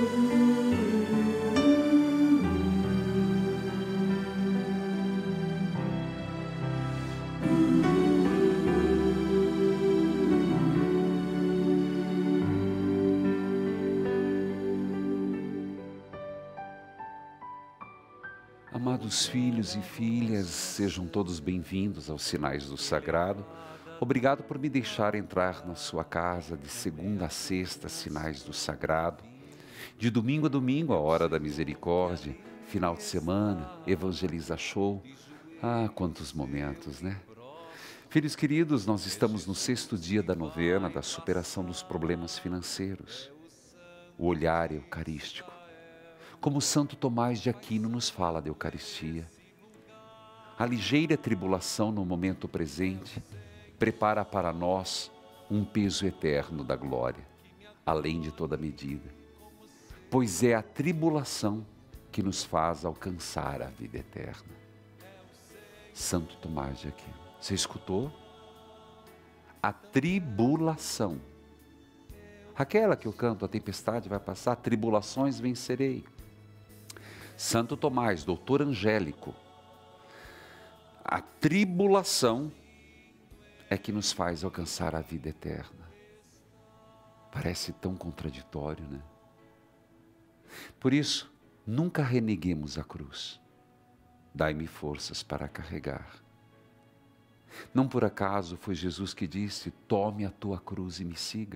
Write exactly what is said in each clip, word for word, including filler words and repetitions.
Amados filhos e filhas, sejam todos bem-vindos aos Sinais do Sagrado. Obrigado por me deixar entrar na sua casa de segunda a sexta, Sinais do Sagrado. De domingo a domingo, a Hora da Misericórdia, final de semana, Evangeliza Show. Ah, quantos momentos, né? Filhos queridos, nós estamos no sexto dia da novena da superação dos problemas financeiros. O olhar eucarístico. Como Santo Tomás de Aquino nos fala da Eucaristia. A ligeira tribulação no momento presente prepara para nós um peso eterno da glória, além de toda medida. Pois é a tribulação que nos faz alcançar a vida eterna. Santo Tomás de Aquino. Você escutou? A tribulação. Aquela que eu canto, a tempestade vai passar, tribulações vencerei. Santo Tomás, doutor angélico, a tribulação é que nos faz alcançar a vida eterna. Parece tão contraditório, né? Por isso, nunca reneguemos a cruz. Dai-me forças para carregar. Não por acaso foi Jesus que disse, tome a tua cruz e me siga.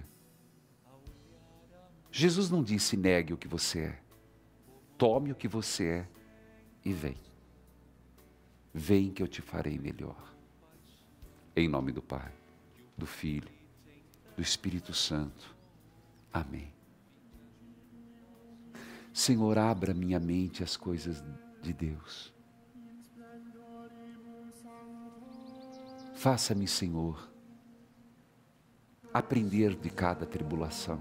Jesus não disse, negue o que você é. Tome o que você é e vem. Vem que eu te farei melhor. Em nome do Pai, do Filho, do Espírito Santo. Amém. Senhor, abra minha mente às coisas de Deus. Faça-me, Senhor, aprender de cada tribulação.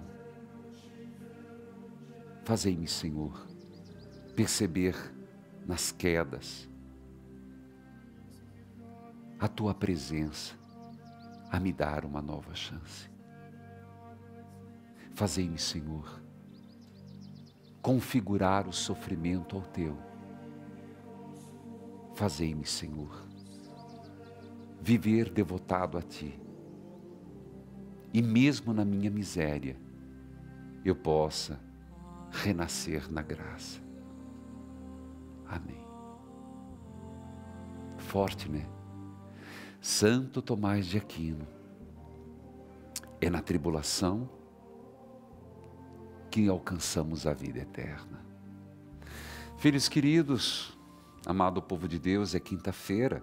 Fazei-me, Senhor, perceber nas quedas a tua presença a me dar uma nova chance. Fazei-me, Senhor, configurar o sofrimento ao teu. Fazei-me, Senhor, viver devotado a ti. E mesmo na minha miséria, eu possa renascer na graça. Amém. Forte, né? Santo Tomás de Aquino. É na tribulação que alcançamos a vida eterna. Filhos queridos, amado povo de Deus, é quinta-feira.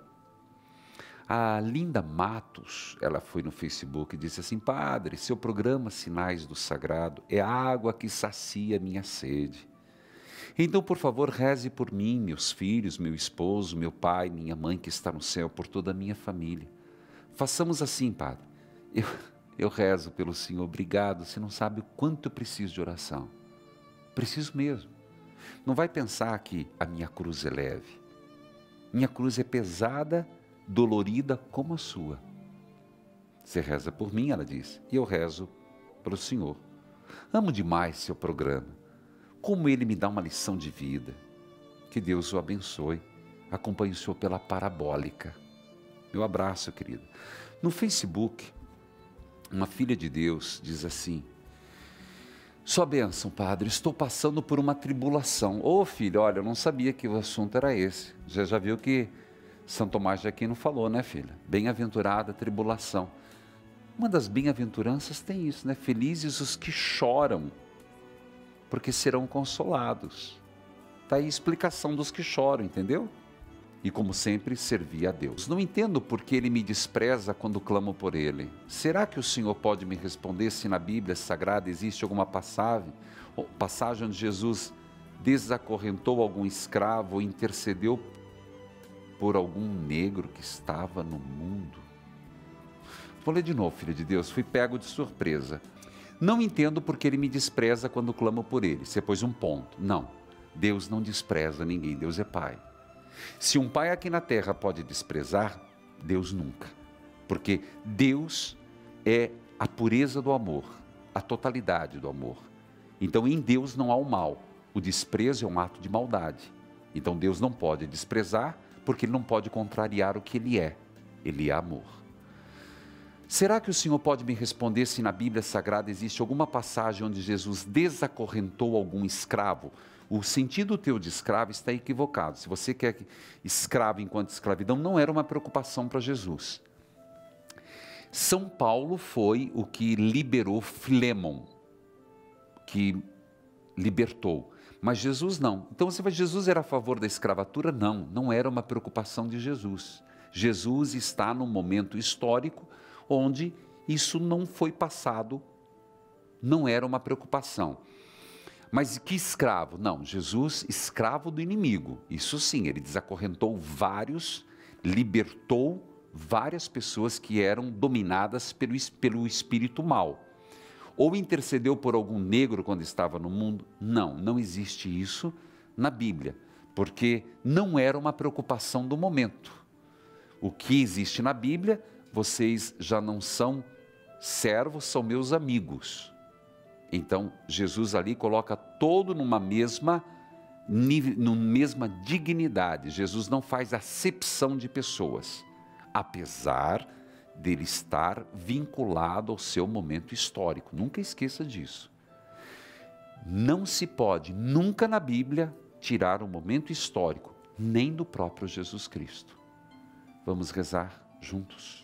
A Linda Matos, ela foi no Facebook e disse assim, Padre, seu programa Sinais do Sagrado é a água que sacia minha sede. Então, por favor, reze por mim, meus filhos, meu esposo, meu pai, minha mãe que está no céu, por toda a minha família. Façamos assim, Padre. Eu, eu rezo pelo Senhor, obrigado. Você não sabe o quanto eu preciso de oração. Preciso mesmo. Não vai pensar que a minha cruz é leve. Minha cruz é pesada, dolorida como a sua. Você reza por mim, ela diz, e eu rezo pelo Senhor. Amo demais seu programa. Como ele me dá uma lição de vida. Que Deus o abençoe. Acompanhe o Senhor pela parabólica. Meu abraço, querido. No Facebook, uma filha de Deus diz assim, sua bênção, Padre, estou passando por uma tribulação. Ô oh, filho, olha, eu não sabia que o assunto era esse. Já já viu que São Tomás de Aquino falou, né, filha? Bem-aventurada a tribulação. Uma das bem-aventuranças tem isso, né? Felizes os que choram, porque serão consolados. Está aí a explicação dos que choram, entendeu? E como sempre, servir a Deus. Não entendo por que ele me despreza quando clamo por ele. Será que o Senhor pode me responder se na Bíblia Sagrada existe alguma passagem, passagem onde Jesus desacorrentou algum escravo ou intercedeu por algum negro que estava no mundo? Vou ler de novo, filho de Deus, fui pego de surpresa. Não entendo porque ele me despreza quando clamo por ele. Você pôs um ponto. Não, Deus não despreza ninguém, Deus é Pai. Se um pai aqui na terra pode desprezar, Deus nunca. Porque Deus é a pureza do amor, a totalidade do amor. Então, em Deus não há o mal. O desprezo é um ato de maldade. Então, Deus não pode desprezar, porque Ele não pode contrariar o que Ele é. Ele é amor. Será que o Senhor pode me responder se na Bíblia Sagrada existe alguma passagem onde Jesus desacorrentou algum escravo? O sentido teu de escravo está equivocado. Se você quer que escravo enquanto escravidão, não era uma preocupação para Jesus. São Paulo foi o que liberou Filémon, que libertou. Mas Jesus não. Então você vai, Jesus era a favor da escravatura? Não, não era uma preocupação de Jesus. Jesus está num momento histórico onde isso não foi passado, não era uma preocupação. Mas que escravo? Não, Jesus, escravo do inimigo. Isso sim, ele desacorrentou vários, libertou várias pessoas que eram dominadas pelo, pelo espírito mal. Ou intercedeu por algum negro quando estava no mundo? Não, não existe isso na Bíblia, porque não era uma preocupação do momento. O que existe na Bíblia, vocês já não são servos, são meus amigos. Então, Jesus ali coloca todo numa mesma, numa mesma dignidade. Jesus não faz acepção de pessoas, apesar dele estar vinculado ao seu momento histórico. Nunca esqueça disso. Não se pode, nunca na Bíblia, tirar o momento histórico, nem do próprio Jesus Cristo. Vamos rezar juntos.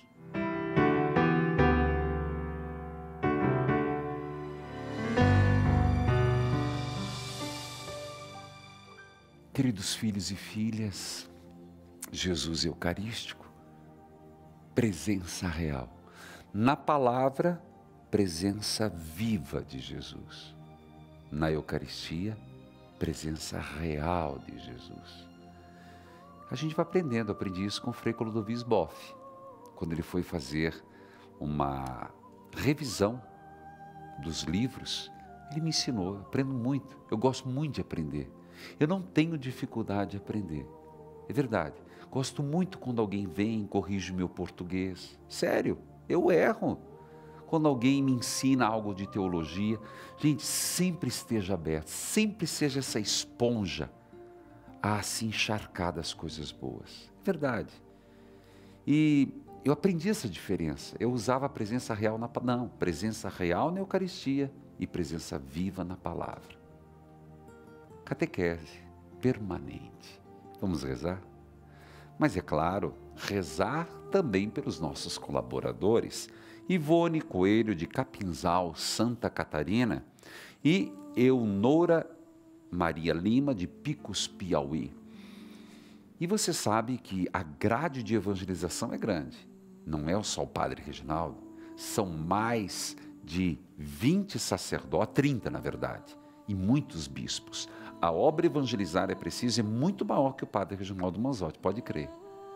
Queridos filhos e filhas, Jesus Eucarístico, presença real. Na palavra, presença viva de Jesus. Na Eucaristia, presença real de Jesus. A gente vai aprendendo, aprendi isso com o Frei Clodovis Boff, quando ele foi fazer uma revisão dos livros, ele me ensinou, eu aprendo muito, eu gosto muito de aprender. Eu não tenho dificuldade de aprender, é verdade. Gosto muito quando alguém vem e corrige o meu português. Sério, eu erro. Quando alguém me ensina algo de teologia, gente, sempre esteja aberto, sempre seja essa esponja a se encharcar das coisas boas. É verdade. E eu aprendi essa diferença. Eu usava a presença real na não, presença real na Eucaristia e presença viva na palavra. Catequese permanente. Vamos rezar? Mas é claro, rezar também pelos nossos colaboradores, Ivone Coelho de Capinzal, Santa Catarina, e Eunora Maria Lima de Picos, Piauí. E você sabe que a grade de evangelização é grande. Não é só o Padre Reginaldo, são mais de vinte sacerdotes, trinta na verdade, e muitos bispos. A obra evangelizar é preciso é muito maior que o Padre Reginaldo Manzotti, pode crer.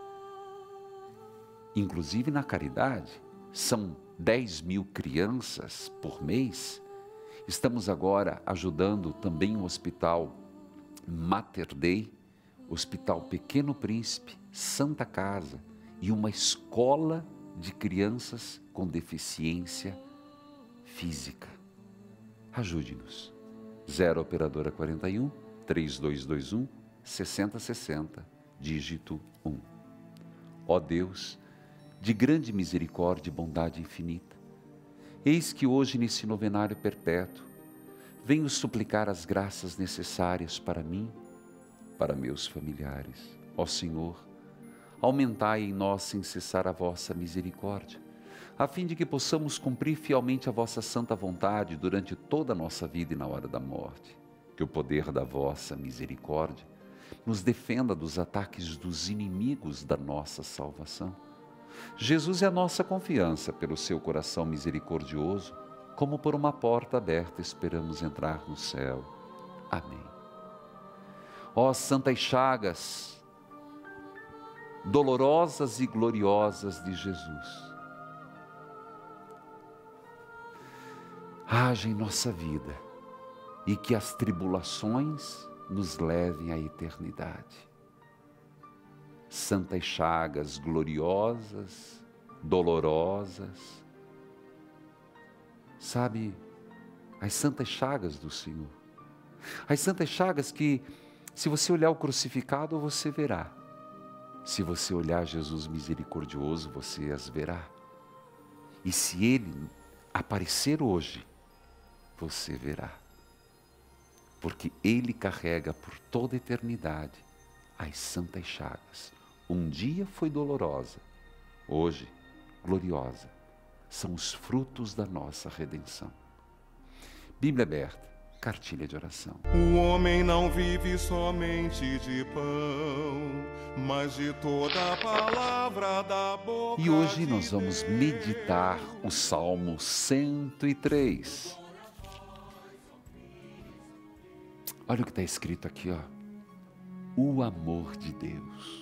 Inclusive na caridade, são dez mil crianças por mês. Estamos agora ajudando também o Hospital Mater Dei, Hospital Pequeno Príncipe, Santa Casa e uma escola de crianças com deficiência física. Ajude-nos. zero operadora quarenta e um, três dois dois um, seis zero seis zero, dígito um. Ó Deus, de grande misericórdia e bondade infinita, eis que hoje nesse novenário perpétuo, venho suplicar as graças necessárias para mim, para meus familiares. Ó Senhor, aumentai em nós sem cessar a vossa misericórdia, a fim de que possamos cumprir fielmente a vossa santa vontade durante toda a nossa vida e na hora da morte. Que o poder da vossa misericórdia nos defenda dos ataques dos inimigos da nossa salvação. Jesus é a nossa confiança. Pelo seu coração misericordioso, como por uma porta aberta esperamos entrar no céu. Amém. Ó santas chagas, dolorosas e gloriosas de Jesus, haja em nossa vida e que as tribulações nos levem à eternidade. Santas chagas gloriosas, dolorosas, sabe, as santas chagas do Senhor. As santas chagas que, se você olhar o crucificado, você verá. Se você olhar Jesus misericordioso, você as verá. E se Ele aparecer hoje, você verá. Porque Ele carrega por toda a eternidade as santas chagas. Um dia foi dolorosa, hoje gloriosa. São os frutos da nossa redenção. Bíblia aberta, cartilha de oração. O homem não vive somente de pão, mas de toda a palavra da boca de Deus. E hoje nós vamos meditar o Salmo cento e três. Olha o que está escrito aqui, ó. O amor de Deus.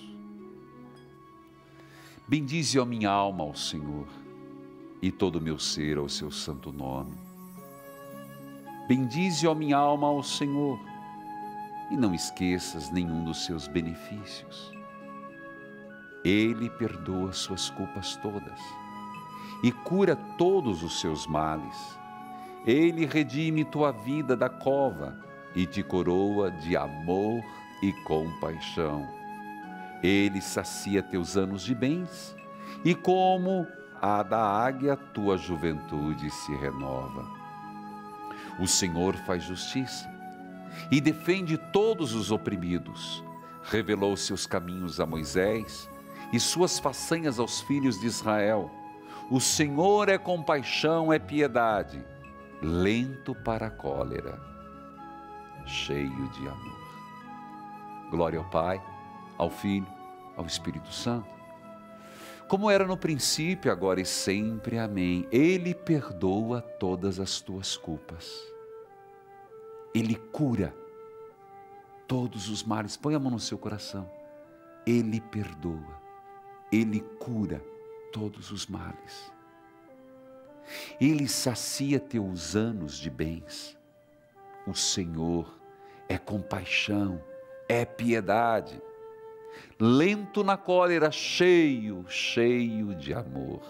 Bendize a minha alma ao Senhor, e todo o meu ser ao seu santo nome. Bendize a minha alma ao Senhor, e não esqueças nenhum dos seus benefícios. Ele perdoa suas culpas todas, e cura todos os seus males. Ele redime tua vida da cova, e te coroa de amor e compaixão. Ele sacia teus anos de bens, e como a da águia, tua juventude se renova. O Senhor faz justiça e defende todos os oprimidos. Revelou seus caminhos a Moisés e suas façanhas aos filhos de Israel. O Senhor é compaixão, é piedade, lento para a cólera, cheio de amor. Glória ao Pai, ao Filho, ao Espírito Santo, como era no princípio, agora e sempre. Amém. Ele perdoa todas as tuas culpas. Ele cura todos os males. Põe a mão no seu coração. Ele perdoa. Ele cura todos os males. Ele sacia teus anos de bens. O Senhor é compaixão, é piedade, lento na cólera, cheio, cheio de amor.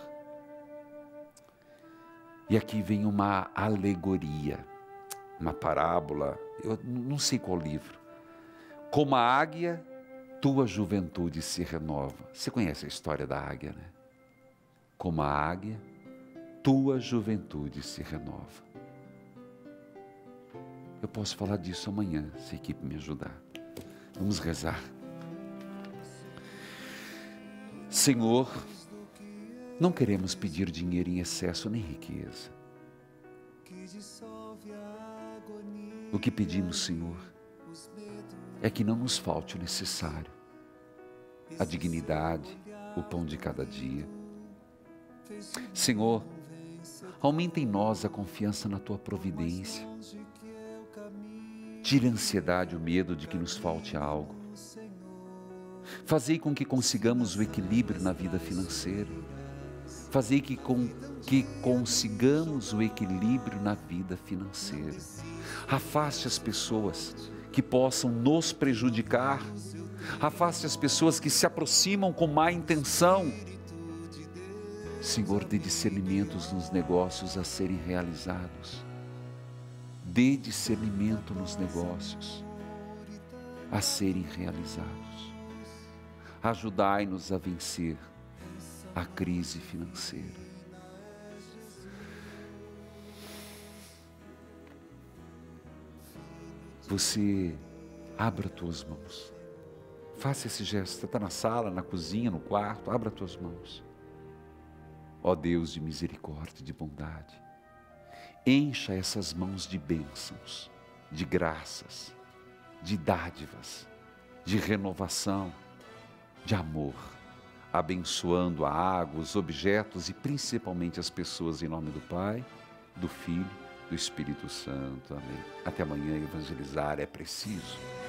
E aqui vem uma alegoria, uma parábola, eu não sei qual livro. Como a águia, tua juventude se renova. Você conhece a história da águia, né? Como a águia, tua juventude se renova. Eu posso falar disso amanhã, se a equipe me ajudar. Vamos rezar. Senhor, não queremos pedir dinheiro em excesso nem riqueza. O que pedimos, Senhor, é que não nos falte o necessário, a dignidade, o pão de cada dia. Senhor, aumenta em nós a confiança na Tua providência. Tire a ansiedade, o medo de que nos falte algo. Fazei com que consigamos o equilíbrio na vida financeira. Fazei que, com, que consigamos o equilíbrio na vida financeira. Afaste as pessoas que possam nos prejudicar. Afaste as pessoas que se aproximam com má intenção. Senhor, dê discernimentos nos negócios a serem realizados. Dê discernimento nos negócios a serem realizados. Ajudai-nos a vencer a crise financeira. Você abra tuas mãos. Faça esse gesto. Você está na sala, na cozinha, no quarto. Abra tuas mãos. Ó Deus de misericórdia e de bondade, encha essas mãos de bênçãos, de graças, de dádivas, de renovação, de amor, abençoando a água, os objetos e principalmente as pessoas, em nome do Pai, do Filho, do Espírito Santo. Amém. Até amanhã. Evangelizar é preciso.